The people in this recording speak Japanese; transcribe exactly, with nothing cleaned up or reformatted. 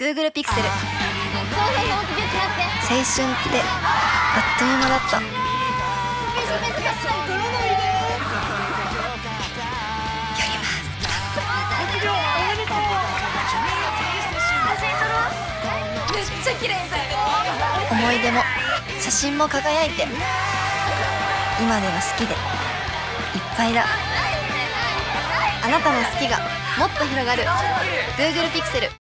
Google ピクセル。青春ってあっという間だった。やります。めっちゃ綺麗だよ。思い出も写真も輝いて、今では好きでいっぱいだ。あなたの好きがもっと広がる Google ピクセル。